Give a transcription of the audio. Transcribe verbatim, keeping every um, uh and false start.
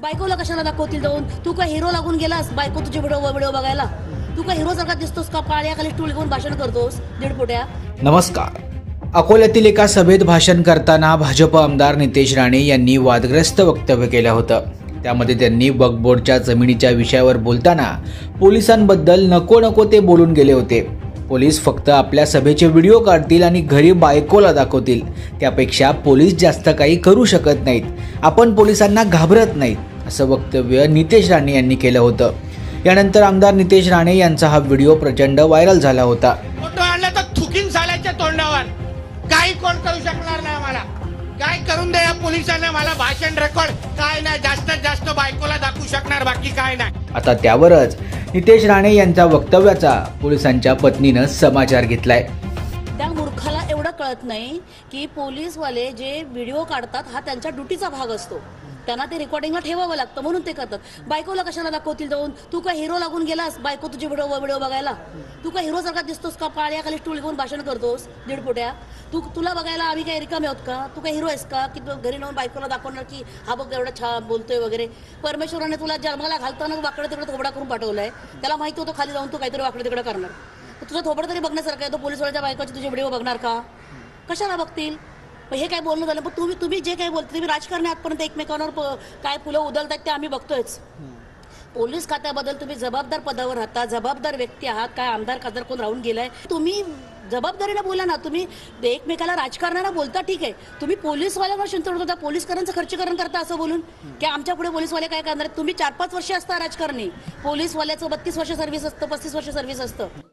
बायकोला कशाला दाखवतील जाऊन? तू काय हिरो लागून गेलास बायको तुझे व्हिडिओ व्हिडिओ बघायला? तू काय हिरो सारखा दिसतोस का? पाळ्याखाली स्टूल घेऊन भाषण करतोस दीडपोट्या? नमस्कार. अकोल्यातील एका सभेत भाषण करताना भाजप आमदार नितेश राणे यांनी वादग्रस्त वक्तव्य केलं होतं. त्यामध्ये त्यांनी वक्फ बोर्डच्या जमिनीच्या विषयावर बोलताना पोलिसांबद्दल नको नको ते बोलून गेले होते. पोलीस फक्त आपल्या सभेचे व्हिडिओ काढतील आणि घरी बायकोला दाखवतील. त्यापेक्षा पोलीस जास्त काही करू शकत नाहीत. आपण पोलिसांना घाबरत नाहीत, असं वक्तव्य नितेश राणे यांनी केलं होतं. यानंतर आमदार नितेश राणे यांचा हा व्हिडिओ प्रचंड व्हायरल झाला होता. फोटो आणला तर थुकीन झाल्याच्या तोंडावर काही कोण करू शकणार नाही. मला काय करून द्या पोलिसांना, मला भाषण रेकॉर्ड काय नाही, जास्तीत जास्त बायकोला दाखवू शकणार, बाकी काय नाही. आता त्यावरच नितेश राणे यांच्या वक्तव्याचा पोलिसांच्या पत्नीनं समाचार घेतलाय. त्या मूर्खाला एवढं कळत नाही की पोलीसवाले जे व्हिडिओ काढतात हा त्यांच्या ड्युटीचा भाग असतो. त्यांना ते रेकॉर्डिंगला ठेवावं लागतं म्हणून ते करतात. बायकोला कशाला दाखवतील जाऊन? तू काय हिरो लागून गेलास बायको तुझे व्हिडिओ व्हिडिओ बघायला? तू काय हिरो सारखा दिसतोस का? पाळ्याखाली स्टूल घेऊन भाषण करतोस दीडपोट्या? तू तुला बघायला आम्ही काय रिकामे आहोत का? तू काय हिरो आहेस का की घरी नेऊन बायकोला दाखवणार की हा बघ एवढा छान बोलतोय वगैरे? परमेश्वराने तुला जन्माला घालताना वाकडं तिकडे थोबडा करून पाठवलाय. त्याला माहिती होतं खाली जाऊन तू काहीतरी वाकडं तिकडे करणार. तुझं थोबडं तरी बघण्यासारखं आहे. तो पोलीसवाल्याच्या बायकोचे तुझे व्हिडिओ बघणार का? कशाला बघतील? हे काय बोलणं झालं. पण तुम्ही तुम्ही जे काही बोलते तुम्ही राजकारणी आजपर्यंत एकमेकांवर काय फुलं उधळतात ते आम्ही बघतोयच. पोलीस खात्याबद्दल तुम्ही जबाबदार पदावर राहता, जबाबदार व्यक्ती आहात. काय आमदार खासदार कोण राहून गेलाय? तुम्ही जबाबदारीने बोला ना. तुम्ही एकमेकाला राजकारणाला बोलता ठीक आहे, तुम्ही पोलीसवाल्यावर शिंतोड होता, पोलीसकरांचं खर्चीकरण करता असं बोलून की आमच्या पुढे पोलीसवाले काय करणार? तुम्ही चार पाच वर्ष असता राजकारणी, पोलीसवाल्याचं बत्तीस वर्ष सर्व्हिस असतं, पस्तीस वर्ष सर्व्हिस असतं.